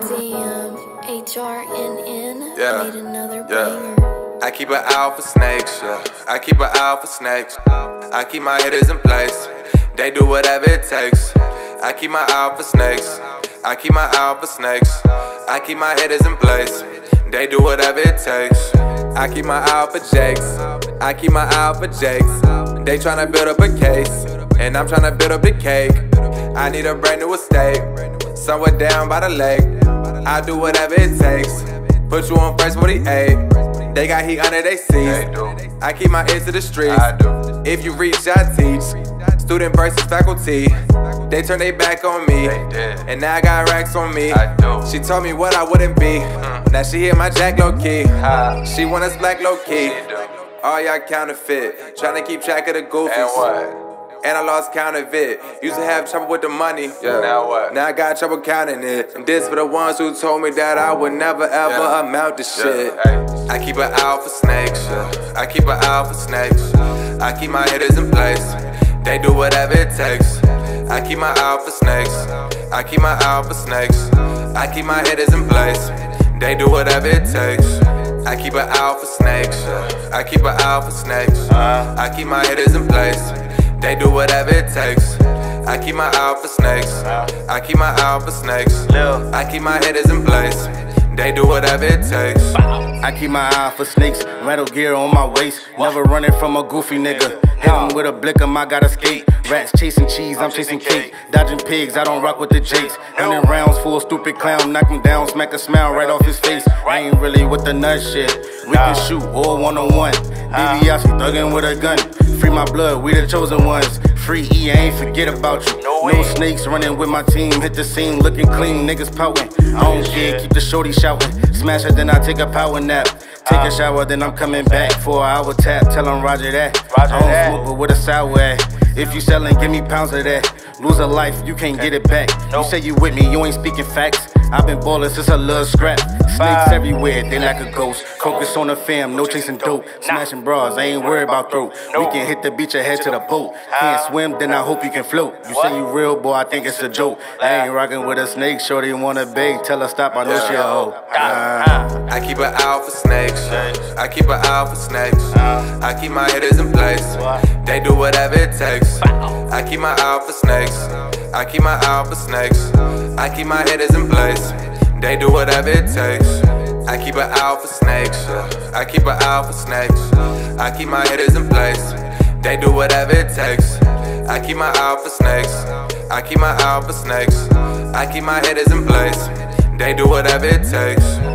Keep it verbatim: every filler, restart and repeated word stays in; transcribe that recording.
Damn, H R N N Yeah, made another yeah. banger. I keep an eye for snakes, yeah. I keep an eye for snakes. I keep my hitters in place. They do whatever it takes. I keep my eye for snakes. I keep my eye for snakes. I keep my hitters in place. They do whatever it takes. I keep my eye for Jakes. I keep my eye for Jakes. They tryna build up a case, and I'm tryna build up the cake. I need a brand new estate, somewhere down by the lake. I do whatever it takes. Put you on first forty-eight. They got heat under their seats. I keep my ears to the streets. If you reach, I teach. Student versus faculty. They turn their back on me, and now I got racks on me. She told me what I wouldn't be. Now she hit my jack low key. She want us black low key. All y'all counterfeit, tryna keep track of the goofies. And I lost count of it. Used to have trouble with the money. Yeah. Now what? Now I got trouble counting it. And this for the ones who told me that I would never ever yeah. amount to shit. Yeah. I keep an eye for snakes. Yeah. I keep an eye for snakes. I keep my hitters in place. They do whatever it takes. I keep my eye for snakes. I keep my eye for snakes. I keep my hitters in place. They do whatever it takes. I keep an eye for snakes. Yeah. I keep an eye for snakes. Uh, I keep my hitters in place. They do whatever it takes. I keep my eye for snakes. I keep my eye for snakes. I keep my hitters in place. They do whatever it takes. I keep my eye for snakes. Rattle gear on my waist. Never running from a goofy nigga. Hit him with a blick, I gotta skate. Rats chasing cheese, I'm chasing cake. Dodging pigs, I don't rock with the Jakes. Running rounds for a stupid clown. Knock him down, smack a smile right off his face. I ain't really with the nut shit. We can shoot all one on one. DiBiase thuggin' with a gun. Free my blood, we the chosen ones. Free E, I ain't forget about you. No snakes running with my team. Hit the scene looking clean, niggas pouting. I don't care, keep the shorty shouting. Smash it, then I take a power nap. Take a shower, then I'm coming back for an hour tap. Tell him Roger that. I don't smoke, but with a sour at. If you sellin', give me pounds of that. Lose a life, you can't get it back. You say you with me, you ain't speaking facts. I've been ballin' since a little scrap. Snakes everywhere, they like a ghost. Focus on the fam, no chasing dope. Smashing bras, I ain't worried about throat. We can hit the beach or head to the boat. Can't swim, then I hope you can float. You say you real, boy, I think it's a joke. I ain't rockin' with a snake, shorty wanna beg. Tell her stop, I know she a hoe. Uh. I keep an eye for snakes. I keep an eye for snakes. I keep my hitters in place. They do whatever it takes. I keep my eye for snakes. I keep my eye for snakes. I keep my hitters in place. They do whatever it takes. I keep an eye for snakes. I keep an eye for snakes. I keep my hitters in place. They do whatever it takes. I keep my eye for snakes. I keep my eye for snakes. I keep my hitters in place. They do whatever it takes.